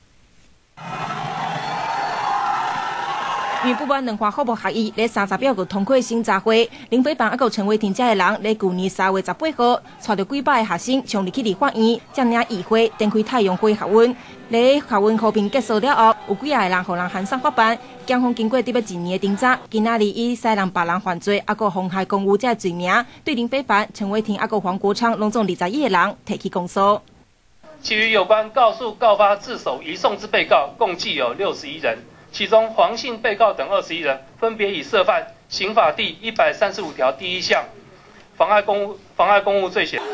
因为不满两岸服务协议，咧三十秒个通过审查会，林非凡啊个陈伟霆这个人，咧去年三月十八号，带着几百个学生冲入去立法院，占领议会，展开太阳花学运。咧学运和平结束了后，有几啊个人互人喊上法办，检方经过得要一年的侦查，今仔日以使人别人犯罪，啊个妨害公务这罪名，对林非凡、陈伟霆啊个黄国昌拢总二十一个人提起公诉。 其余有关告诉、告发、自首、移送之被告，共计有六十一人。其中黄姓被告等二十一人，分别以涉犯刑法第一百三十五条第一项妨碍公务妨碍公务罪嫌。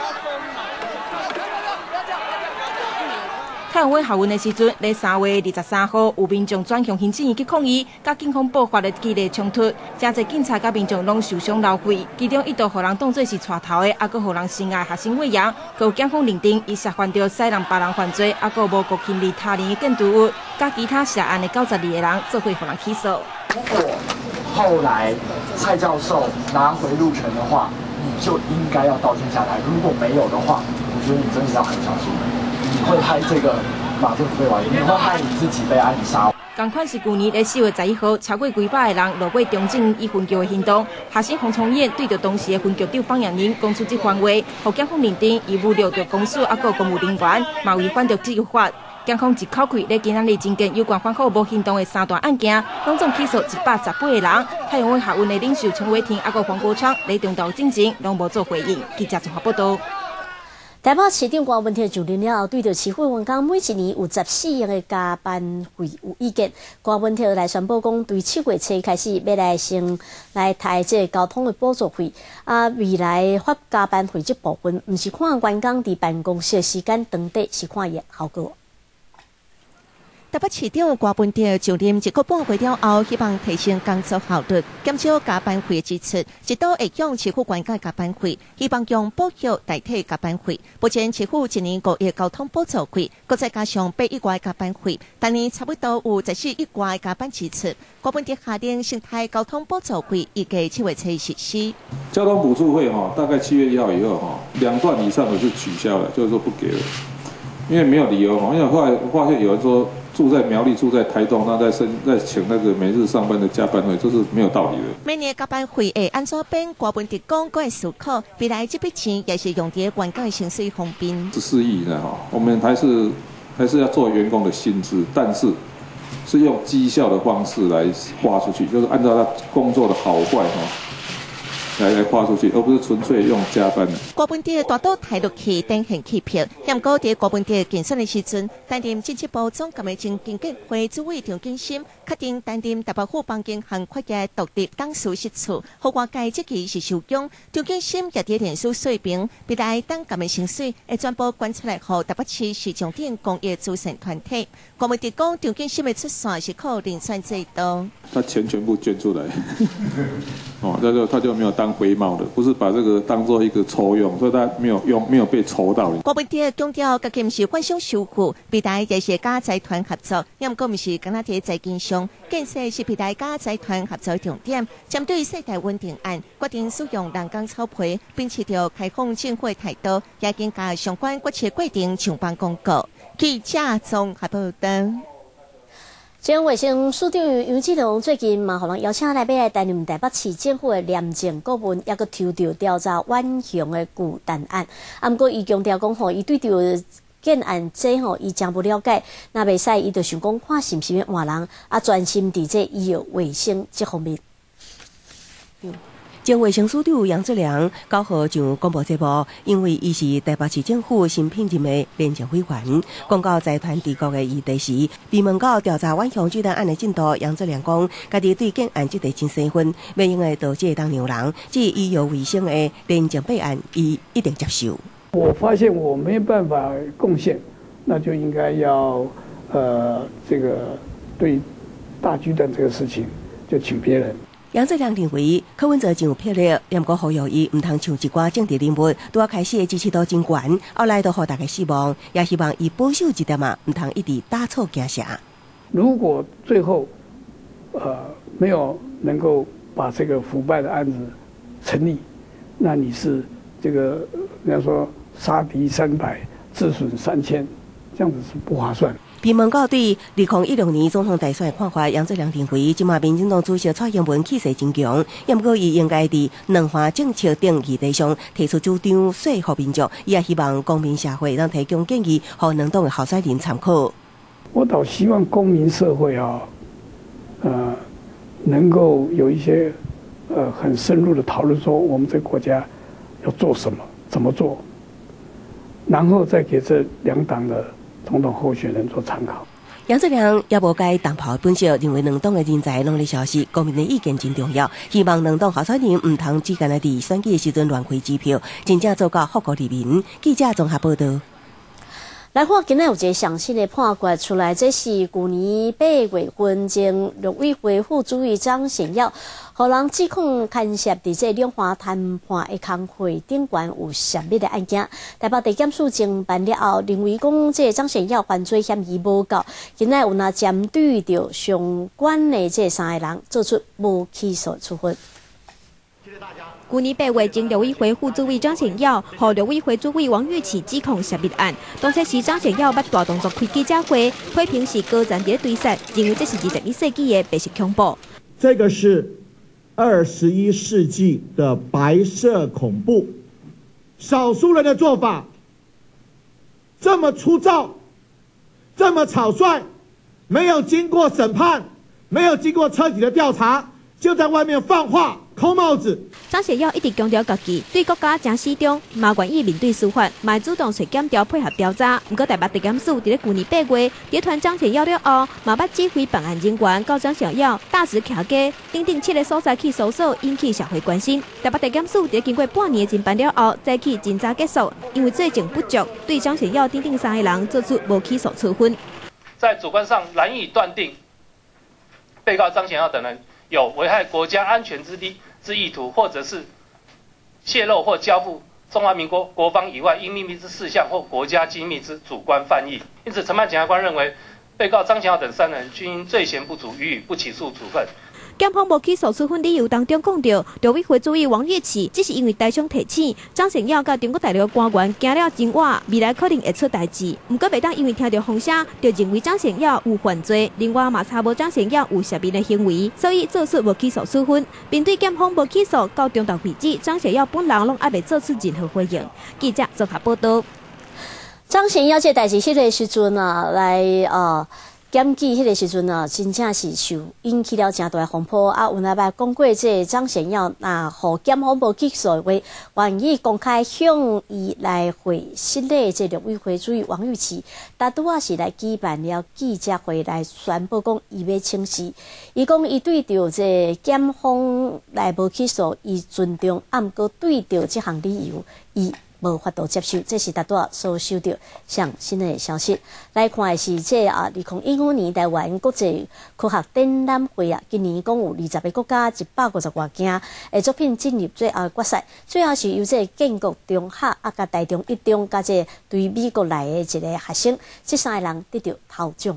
太阳花学运的时阵，在三月二十三号，有民众转向行政院去抗议，甲警方爆发了激烈冲突，真侪警察甲民众拢受伤流血，其中一度互人当作是带头的，啊，佮互人心爱学生魏阳，佮有检方认定伊涉犯着使人别人犯罪，啊，佮无国轻利他人的更毒物，甲其他涉案的九十二个人做伙互人起诉。 如果后来蔡教授拿回路权的话，你就应该要道歉下来；如果没有的话，我觉得你真的要很小心。你会害这个马政府被怀疑，你会害你自己被暗杀。 同款是去年在四月十一号，超过几百个人落过中正一分局的行动，学生洪崇彦对着当时的分局长方阳宁讲出这番话，互检方认定伊侮辱着公司啊个公务人员，嘛违反着纪律法。检方一口气咧今仔日侦检有关反恐无行动的三大案件，拢总起诉一百十八个人。太阳花学运的领袖陈伟霆啊个黄国昌咧中道进前拢无做回应。记者综合报道。 台北市长郭文婷就任了后，对着市府员工每一年有十四亿的加班费有意见。郭文婷来宣布讲，对七月初开始要来先来抬这交通的补助费，啊，未来发加班费这部分，唔是看员工伫办公室的时间长短，是看伊效果。 台北市长郭文婷就任一个半月了后，希望提升工作效率，减少加班费的支出，一度会用市府原价加班费，希望用保育代替加班费。目前市府一年五亿交通补助费，搁再加上八亿外加班费，当年差不多有十四亿外加班支出。郭文婷下令生态交通补助费预计七月初实施。 交通补助费哈，大概七月一号以后哈，两段以上的就取消了，就是说不给了，因为没有理由哈。因为后来发现有人说。住在苗栗，住在台东，那再申再请那个每日上班的加班费，这是没有道理的。 每年加班费会安怎变？郭文婷讲，各思考，未来这笔钱也是用在员工的薪水方面。 十四亿呢，哈，我们还是还是要做员工的薪资，但是是用绩效的方式来花出去，就是按照他工作的好坏哈， 来来花出去，而不是纯粹用加班的。 郭本地大多态度去等现期票，嫌高伫郭本地竞选的时阵，担任政治部总干的经经济会主委张建新，确定担任台北府邦经和会计独立董事室处，和外界即期是受奖。张建新也伫脸书说明，未来等干的薪水会全部捐出来，予台北市市场等公益慈善团体。郭本地讲，张建新的出线是靠遴选制度， 他钱全部捐出来。哦，他就他就没有当回帽的，不是把这个当做一个抽用，所以他没有用，没有被抽到。 郭本地强调，家己唔是幻想收付，未来也是甲财团合作，也毋过唔是敢若伫财经上建设是未来甲财团合作的重点。针对世代稳定案，决定使用人工草皮，并且着开放政府态度，也经甲相关决策规定上榜公告。记者综合报道。 前卫生署长杨志龙最近嘛，互人邀请来要来担任台北市政府的廉政顾问，也佮抽到调查婉雄的巨蛋案。啊，毋过伊强调讲吼，伊对着建案这吼，伊真不了解，那袂使伊就想讲看是毋是要换人，啊，专心伫这医药卫生这方面。嗯前卫生署长杨志良九号上广播节目，因为伊是台北市政府新聘任的廉政委员，讲到财团治国的议题时，被问到调查婉雄巨蛋案的进度，杨志良讲，家己对建案这个真身份，要用的道这当牛人，这医药卫生的廉政备案，伊一定接受。 我发现我没办法贡献，那就应该要呃这个对大巨蛋这个事情，就请别人。 杨志良认为柯文哲真有魄力，也毋过呼吁伊毋通像一寡政治人物，拄啊开始的支持度真悬，后来都互大家失望，也希望伊保守一点嘛，毋通一直打错惊吓。 如果最后呃没有能够把这个腐败的案子成立，那你是这个人家说杀敌三百，自损三千，这样子是不划算。 被问到对二零一六年总统大选的看法，杨志良认为，今嘛民进党主席蔡英文气势真强，也毋过伊应该伫两岸政策等议题上提出主张，说服民众。伊也希望公民社会能提供建议，予两党的候选人参考。 我倒希望公民社会啊，呃，能够有一些呃很深入的讨论，说我们这个国家要做什么，怎么做，然后再给这两党的总统候选人做参考。 杨志良也无解党炮本色，认为两党的人才拢咧消息，公民的意见真重要。希望两党候选人唔通只干来伫选举的时阵乱开支票，真正做到福国利民。记者综合报道。 来看，今日有一个详细的判决出来，这是去年八月份前陆委会副主委张显耀，互人指控牵涉伫这两华谈判的工会顶悬有涉密的案件。台北地检署侦办了后，认为讲这张显耀犯罪嫌疑无够，今日有拿针对着相关的这三个人做出无起诉处分。 去年八月，经陆委会副主委张显耀和陆委会主委王玉琪指控涉密案，当时时张显耀捌大动作开记者会，批评是高层伫对杀，认为这是二十一世纪的白色恐怖。 这个是二十一世纪的白色恐怖，少数人的做法这么粗糙，这么草率，没有经过审判，没有经过彻底的调查，就在外面放话。扣帽子。 张显耀一直强调家己对国家真始终，嘛愿意面对司法，嘛主动找检调配合调查。不过台北地检署伫咧去年八月，集团张显耀了后，嘛捌指挥办案人员告张显耀大石徛街，等等七个所在去搜索，引起社会关心。台北地检署伫经过半年的侦办了后，再去侦查结束，因为罪证不足，对张显耀等等三个人做出无起诉处分。 在主观上难以断定，被告张显耀等人有危害国家安全之力。之意图，或者是泄露或交付中华民国国防以外因秘密之事项或国家机密之主观犯意。因此，承办检察官认为，被告张显耀等三人均因罪嫌不足，予以不起诉处分。 检方无起诉处分理由当中讲到，陆委会主委王月琪只是因为台商提醒张显耀甲中国大陆官员行了真晚，未来可能会出代志。不过袂当因为听到风声，就认为张显耀有犯罪。另外嘛查无张显耀有涉密的行为，所以做出无起诉处分。并对检方无起诉到中道为止，张显耀本人拢还未做出任何回应。记者综合报道。 张显耀这代志迄个时阵啊，来呃。 检举迄个时阵啊，真正是受引起了真大风波啊！有那摆讲过，这张贤耀那互检方无起诉的话，愿意公开向伊来回失礼。这陆委会主委王玉琪，大拄啊是来举办了记者会来宣布讲伊要请辞。伊讲伊对着这检方来无起诉，伊尊重，啊，毋过对着这项理由，伊无法度接受，这是大多所收到上新的消息。来看的是这啊，二零一五年台湾国际科学展览会啊，今年共有二十个国家一百五十外件的作品进入最后决赛，最后是由这建国中学啊、甲台中一中甲这对美国来的一个学生，这三个人得到头奖。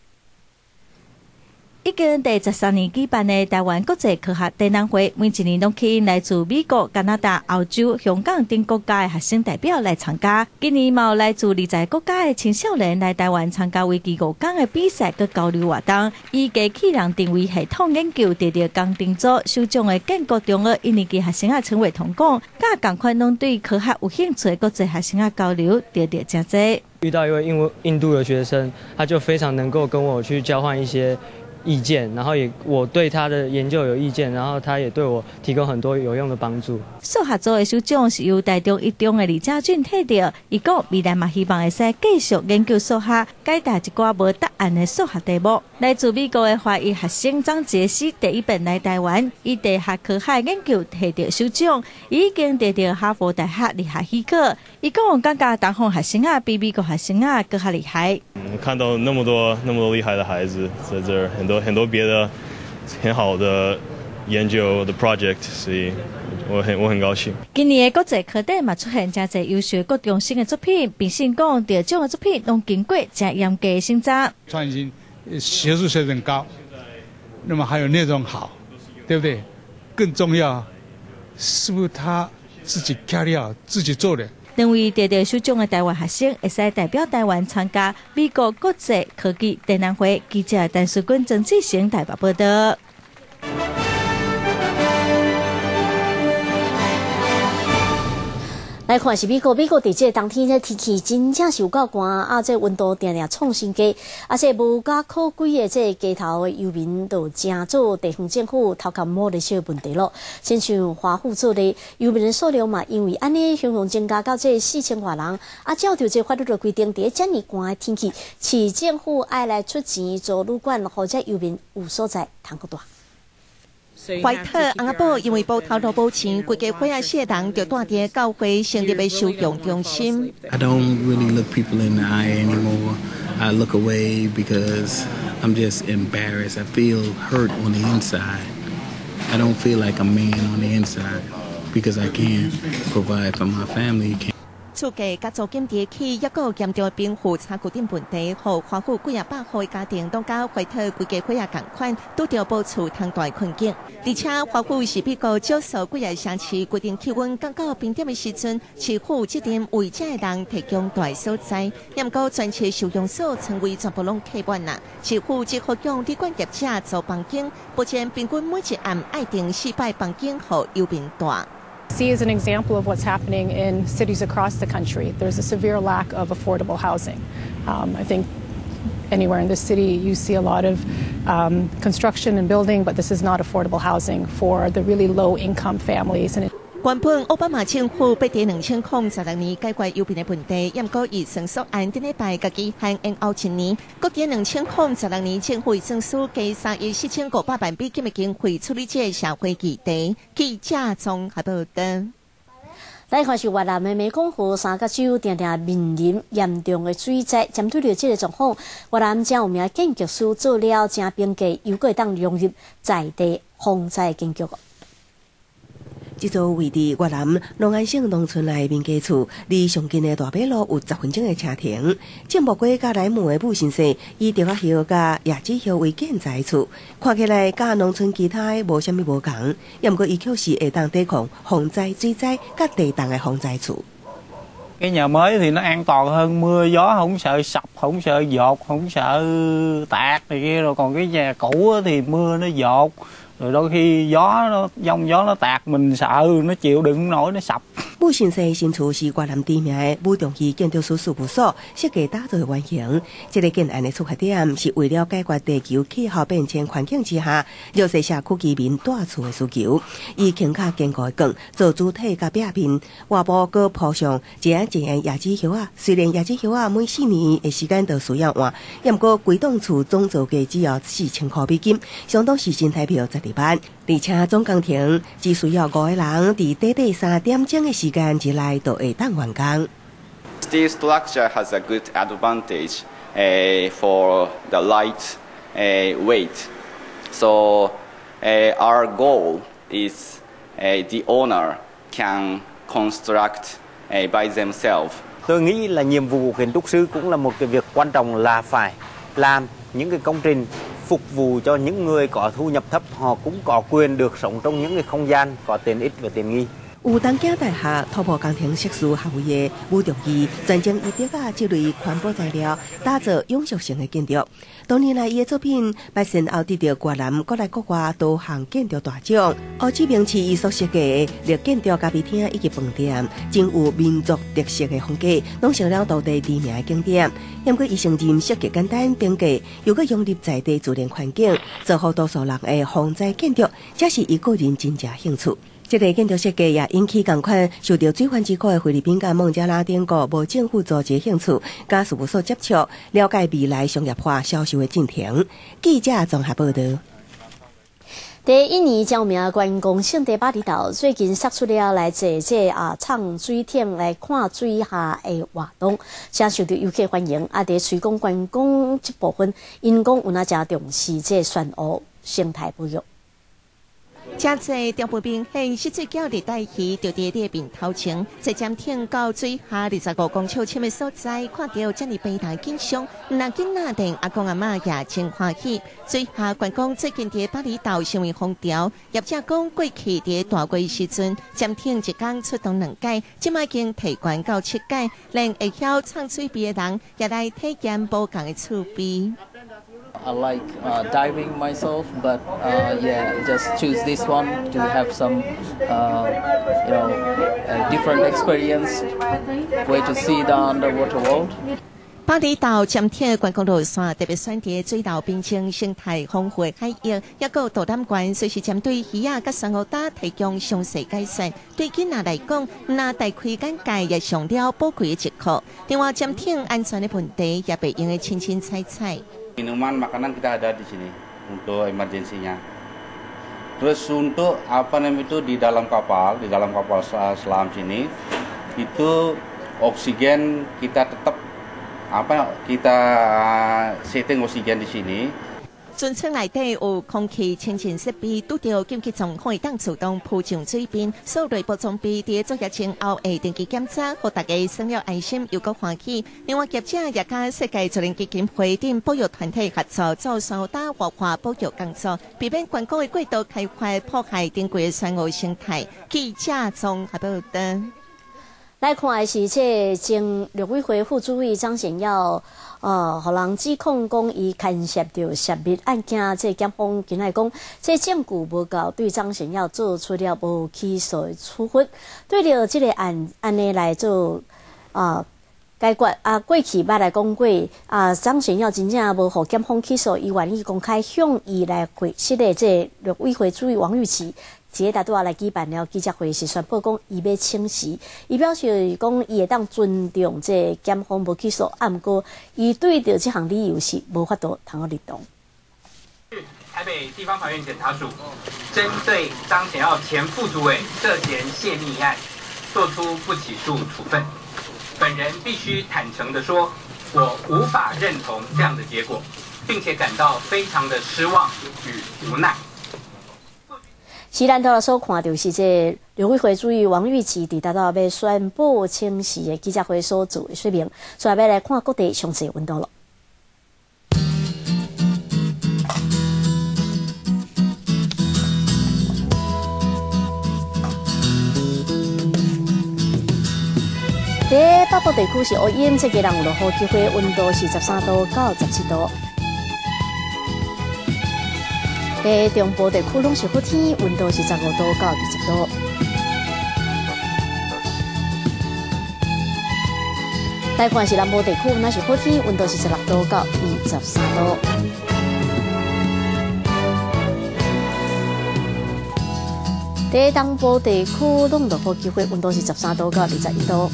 已经第十三年举办的台湾国际科学展览会，每一年拢吸引来自美国、加拿大、欧洲、香港等国家的学生代表来参加。今年嘛有来自二十个国家的青少年来台湾参加为期五天的比赛和交流活动。以机器人定位系统研究得到工程组首奖的建国中学一年级学生啊陈伟同讲，甲同款拢对科学有兴趣的国际学生啊交流得到真多。 遇到一位印印度的学生，他就非常能够跟我去交换一些意见，然后也我对他的研究有意见，然后他也对我提供很多有用的帮助。 数学组的首奖是由台中一中的李家俊摕到，伊讲未来嘛希望会使继续研究数学，解答一寡无答案的数学题目。来自美国的华裔学生张杰西第一本来台湾，以地学科学研究摕到首奖，已经得到哈佛大学理学许可。伊讲感觉东方学生啊比美国学生啊更加厉害。 嗯，看到那么多那么多厉害的孩子在这儿，很多很多别的很好的研究的 project， 所以我很我很高兴。 今年的国际科展嘛出现真侪优秀各中心的作品，并且讲得奖的作品拢经过真严格的审查。 创新学术水准高，那么还有内容好，对不对？更重要，是不是他自己挑料自己做的？ 两位得到首奖的台湾学生，会使代表台湾参加美国国际科技展览会。记者陈淑君、郑志成台北报道。 来看是美国，美国伫这当天这天气真正是有够寒啊！这温度定定创新低，啊，这无家可归的这街头的游民都真做地方政府头壳摸的小问题咯。亲像华府做的游民的数量嘛，因为安尼汹汹增加到这四千外人，啊，照着这法律的规定，伫这么寒的天气，市政府爱来出钱做旅馆，或者游民有所在通个大。 怀特翁仔堡因为无头路保钱，规家伙仔四个人就住伫教会成立的收容中心。 I don't really look people in the eye anymore. I look away because I'm just embarrassed. I feel hurt on the inside. I don't feel like a man on the inside because I can't provide for my family. 厝价甲租金跌起，抑个严重的贫富差距等问题，互华府几啊百户的家庭拢甲怀特规家伙仔共款，拄着保厝通大困境。而且华府是美国少数几个城市规定气温降到冰点的时阵，市府责任为这的人提供大所在。不过全市收容所成为全部拢客满啦，市府只好向旅馆业者租房间，目前平均每一暗爱订四百房间，互游民住。 C is an example of what's happening in cities across the country. There's a severe lack of affordable housing. Um, I think anywhere in the city you see a lot of um, construction and building, but this is not affordable housing for the really low-income families. And it 原本奥巴马政府要伫两千零十六年解决游民的问题，不过以申诉案顶礼拜甲期限延后一年，搁伫两千零十六年政府申诉加三亿四千五百万美金的经费处理这社会议题。记者综合报道。 来看是越南的湄公河三角洲定定面临严重的水灾，针对着这个状况，越南正有名建筑师做了正评价，又可会当融入在地防灾建筑。 这座位伫越南龙安省农村内民家厝，离上近的大马路有十分钟的车程。建木街甲莱姆的母先生以稻仔叶甲椰子叶为建材厝，看起来甲农村其他的无啥物无同，也毋过伊却是会当抵抗洪灾、水灾甲地动的防灾厝。 Cái nhà mới thì nó an toàn hơn, mưa gió không sợ sập, không sợ dột, không sợ tạt này kia, rồi còn cái nhà cũ thì mưa nó dột, rồi đôi khi gió nó giông gió nó tạt mình sợ nó chịu đựng nổi nó sập. 武信生新厝是越南知名的武中区建筑师事务所设计打造的原型。这个建案的出发点是为了解决地球气候变迁环境之下弱势社区居民住厝的需求。以轻巧坚固的钢做主体甲壁面，外部搁铺上一样一样椰子叶啊。虽然椰子叶啊每四年的时间都需要换，也不过规栋厝总造价只要四千块美金，相当是新台币十二万。而且总工程只需要五个人伫短短三点钟的时间之内就会当完工。 Steel structure has a good advantage uh, for the light uh, weight. So uh, our goal is uh, the owner can construct uh, by themselves. Tôi nghĩ là nhiệm vụ của kiến trúc sư cũng là một cái việc quan trọng là phải làm những cái công trình phục vụ cho những người có thu nhập thấp, họ cũng có quyền được sống trong những cái không gian có tiện ích và tiện nghi. 有东京大学土木工程硕士学位的武中基，专精伊德啊这类环保材料，打造永续性的建筑。多年来，伊的作品被先后得到越南国内国外多项建筑大奖。乌志明市伊所设计的绿建筑咖啡厅以及饭店，真有民族特色的风格，拢成了当地知名的景点。不过，伊承认设计简单便捷，又搁融入在地自然环境，做好多数人的防灾建筑，这是伊个人真正兴趣。这个建筑设计也引起同款受到水患之苦的菲律宾甲孟加拉等国无政府组织兴趣，甲事务所接触，了解未来商业化销售的进程。记者综合报道。 第一年招名观光圣地巴厘岛最近杀出了来坐这啊唱水艇来看水下的活动，真受到游客欢迎。啊，伫水工观光这部分，因讲有哪真重视这选物生态保育。 真侪中部兵系是最叫热带鱼，就伫咧面头前，在舰艇到水下二十五公尺深的所在，看到这么悲大景象，那囡仔等阿公阿妈也真欢喜。水下观光最近伫巴厘岛成为风潮，业者讲过去伫大季时阵，舰艇一工出动两届，即卖已经提悬到七届，连会晓唱水边的人也来体验不同的趣味。 I like uh, diving myself, but uh, yeah, just choose this one to have some, uh, you know, a different experience, way to see the underwater world. 巴厘岛潜艇观光路线特别选择水道边境生态丰富的海域，也有导览馆随时针对鱼啊、甲珊瑚礁提供详细解说。对囡仔来讲，那大开眼界也上了宝贵的一课。另外，潜艇安全的问题也被用的清清彩彩。 Minuman makanan kita ada di sini untuk emergensinya. Terus untuk apa namanya itu di dalam kapal, di dalam kapal selam sini itu oksigen kita tetap apa kita setting oksigen di sini. 船舱内底有空气清净设备，拄到紧急状况当自动扑上水边。所有内部装备伫作业前后会定期检查，互大家省了爱心又搁欢喜。另外，业者也甲世界自然基金会等保育团体合作做三大活化保育工作，避免观光的过度开发破坏珍贵的珊瑚生态。记者综合报道。 来看的是这前陆委会副主委张显耀，呃，互人指控讲伊牵涉到泄密案件，这检方今来讲，这证据无够，对张显耀做出了无起诉的处分。对着这个案案例来做啊解决啊，过去捌来讲过啊，张显耀真正无互检方起诉，伊愿意公开向伊来回释的这陆委会主委王玉琦。一个大拄仔来举办了记者会，是宣布讲伊要请辞。伊表示讲伊会当尊重这检方无起诉，啊，毋过伊对着这项理由是无法度通好立动。 台北地方法院检察署针对张显耀前副主委涉嫌泄密案，作出不起诉处分。本人必须坦诚地说，我无法认同这样的结果，并且感到非常的失望与无奈。 是咱头所看到是这陆委会主委王玉琦伫达到要宣布请辞的记者会所做的说明，所以要来看各地详细温度了。在北部地区是乌阴，这个人有落雨机会，温度是十三度到十七度。在中部地区拢是好天，温度是十五度到二十度。 来看是南部地区，那是好天，温度是十六度到二十三度。在东部地区，拢有好机会，温度是十三度到二十一度。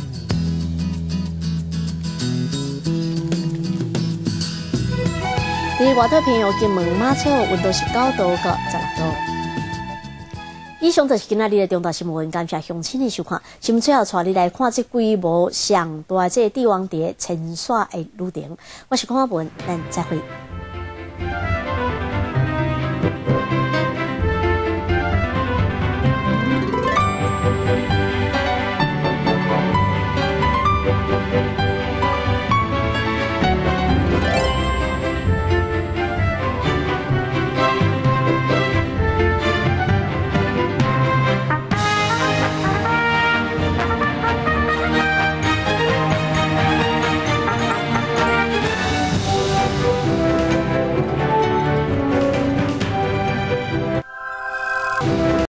在外岛平遥、金门、马祖，温度是九度到十六度。以上就是今仔日的重大新闻，感谢乡亲的收看。新闻最后带你来看这规模上大这帝王蝶青耍的旅程。我是康阿文，咱再会。